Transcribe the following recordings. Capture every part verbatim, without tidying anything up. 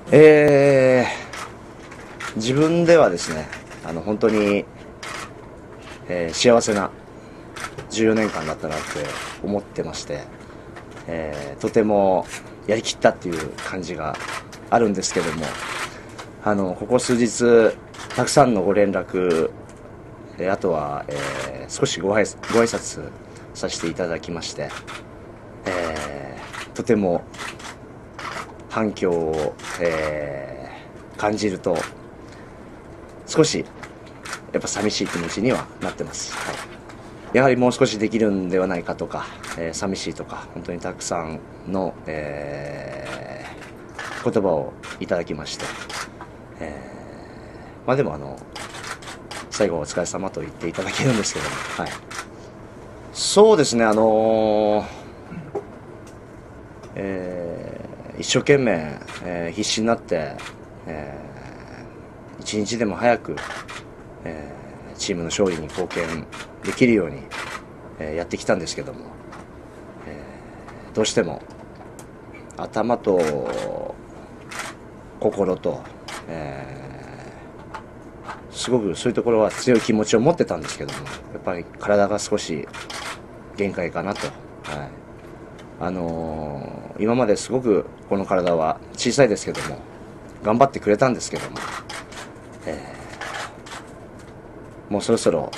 えー、自分ではですね、あの本当に、えー、幸せなじゅうよねんかんだったなって思ってまして、えー、とてもやりきったっていう感じがあるんですけども、あのここ数日たくさんのご連絡、えー、あとは、えー、少しご挨ご挨拶させていただきまして、えー、とても反響を、えー、感じると少しやっぱ寂しい気持ちにはなってます、はい、やはりもう少しできるんではないかとか、えー、寂しいとか本当にたくさんの、えー、言葉をいただきまして、えー、まあでもあの最後お疲れ様と言っていただけるんですけども、はい、そうですね、あのーえー、一生懸命、えー、必死になって、えー、一日でも早く、えー、チームの勝利に貢献できるように、えー、やってきたんですけども、えー、どうしても頭と心と、えー、すごくそういうところは強い気持ちを持ってたんですけども、やっぱり体が少し限界かなと、はい、あのー、今まですごくこの体は小さいですけども頑張ってくれたんですけども、えー、もうそろそろ、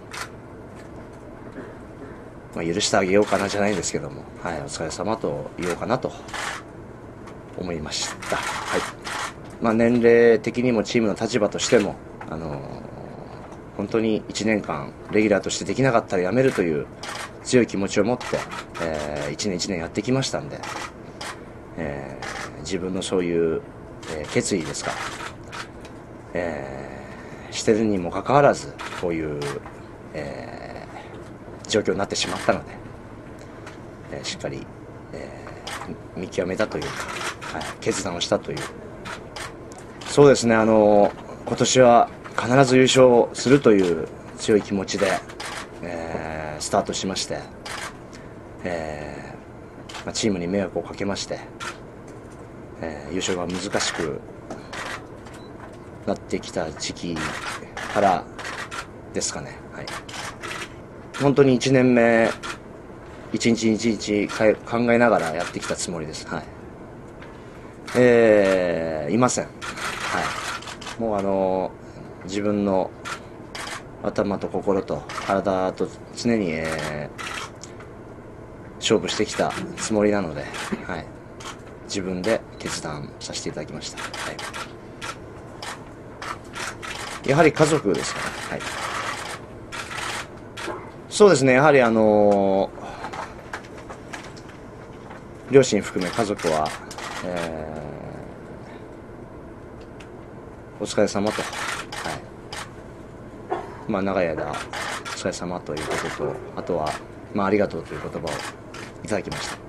まあ、許してあげようかなじゃないんですけども、はい、お疲れ様と言おうかなと思いました、はい、まあ、年齢的にもチームの立場としても、あのー、本当にいちねんかんレギュラーとしてできなかったら辞めるという強い気持ちを持って、えー、いちねんいちねんやってきましたんで、えー、自分のそういう、えー、決意ですか、えー、してるにもかかわらずこういう、えー、状況になってしまったので、えー、しっかり、えー、見極めたというか、はい、決断をしたという、そうですね、あのー、今年は必ず優勝するという強い気持ちで、えー、スタートしまして、えーまあ、チームに迷惑をかけまして、えー、優勝が難しくなってきた時期からですかね、はい、本当にいちねんめ一日一日考えながらやってきたつもりです、はい、えー、いません、はい、もうあのー、自分の頭と心と体と常に、えー、勝負してきたつもりなので、はい、自分で決断させていただきました、はい、やはり家族ですかね、はい、そうですね、やはりあのー、両親含め家族は、えー、お疲れ様と、はい、まあ、長い間お疲れ様ということと、あとは、まあ、ありがとうという言葉をいただきました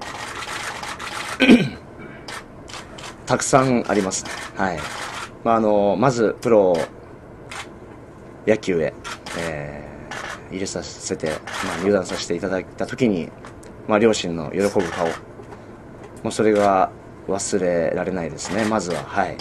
たくさんありますね、はい、まあ、あのまずプロ野球へ、えー、入れさせて、まあ、入団させていただいた時に、まあ、両親の喜ぶ顔、もうそれが忘れられないですね、まずは、はい、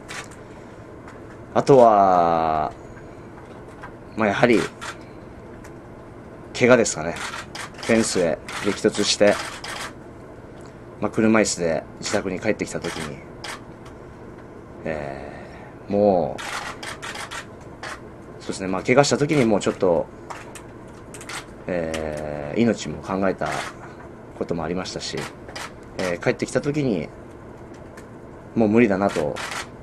あとは、まあ、やはり怪我ですかね、フェンスへ激突して、まあ、車椅子で自宅に帰ってきた時に、えー、もうそうですね、まあ、怪我した時にもうちょっと、えー、命も考えたこともありましたし、えー、帰ってきた時にもう無理だなと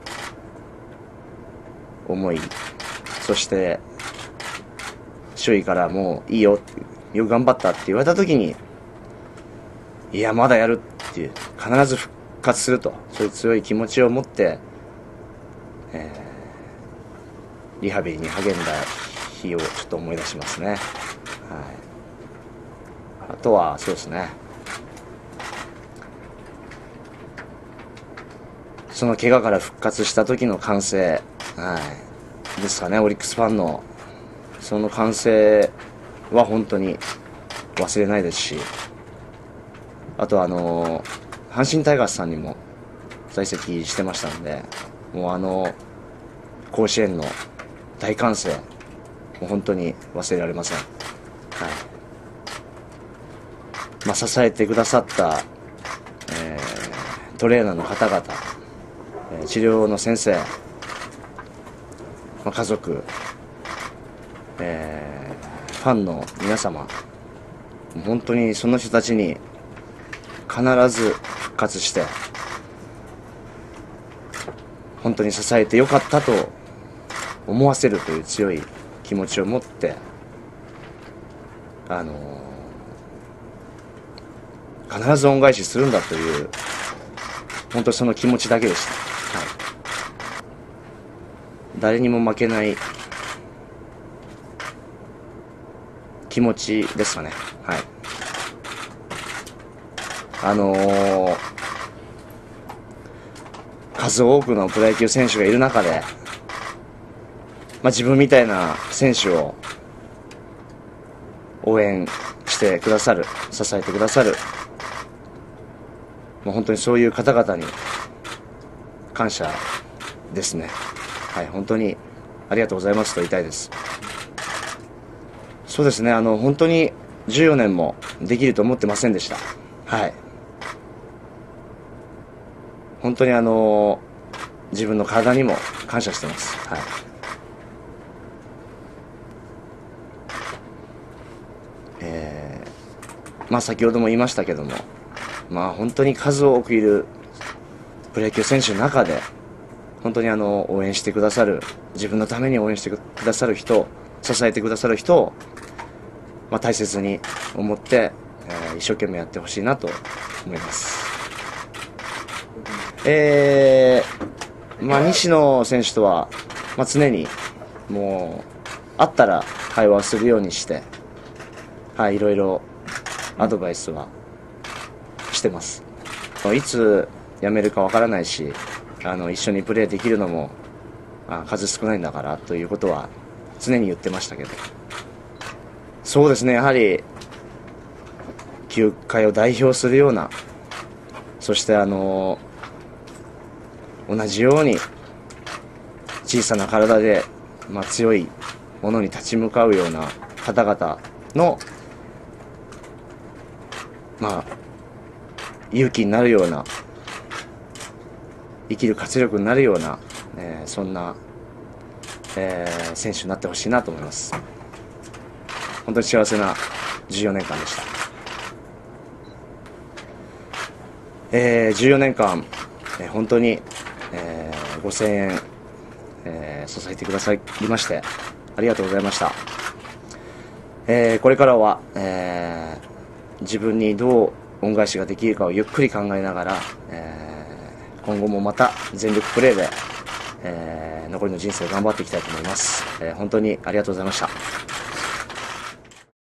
思い、そして周囲からもういいよ、よく頑張ったって言われた時に、いやまだやるっていう、必ず復活すると、そういう強い気持ちを持って、えー、リハビリに励んだ日をちょっと思い出しますね、はい、あとはそうですね、その怪我から復活した時の歓声、はい、ですかね、オリックスファンのその歓声は本当に忘れないですし、あとあの阪神タイガースさんにも在籍してましたので、もうあの甲子園の大歓声、もう本当に忘れられません。はい。まあ、支えてくださった、えー、トレーナーの方々、えー、治療の先生、まあ、家族、えー、ファンの皆様、本当にその人たちに必ず復活して、本当に支えてよかったと思わせるという強い気持ちを持って、あのー、必ず恩返しするんだという、本当にその気持ちだけでした。はい。誰にも負けない気持ちですかね。はい。あのー、数多くのプロ野球選手がいる中で、まあ、自分みたいな選手を応援してくださる、支えてくださる、もう本当にそういう方々に感謝ですね。はい、本当にありがとうございますと言いたいです。そうですね、あの本当にじゅうよねんもできると思ってませんでした。はい。本当にあの自分の体にも感謝してます。はい。えー、まあ先ほども言いましたけども、まあ本当に数多くいるプロ野球選手の中で、本当にあの応援してくださる、自分のために応援してくださる人、支えてくださる人を、まあ、大切に思って、えー、一生懸命やってほしいなと思います。えー、まあ西野選手とは、まあ、常にもう会ったら会話をするようにして、はい、いろいろアドバイスはしてます。いつ辞めるかわからないし、あの一緒にプレーできるのも、あ、数少ないんだからということは常に言ってましたけど、そうですね、やはり球界を代表するような、そしてあの同じように小さな体で、まあ、強いものに立ち向かうような方々の、まあ、勇気になるような、生きる活力になるような、えー、そんな、えー、選手になってほしいなと思います。本当に幸せなじゅうよねんかんでした。えー、じゅうよねんかん、えー、本当に、えー、ごせんえん、えー、支えてくださいましてありがとうございました。えー、これからは、えー、自分にどう恩返しができるかをゆっくり考えながら、えー、今後もまた全力プレーで、えー、残りの人生を頑張っていきたいと思います。えー、本当にありがとうございました。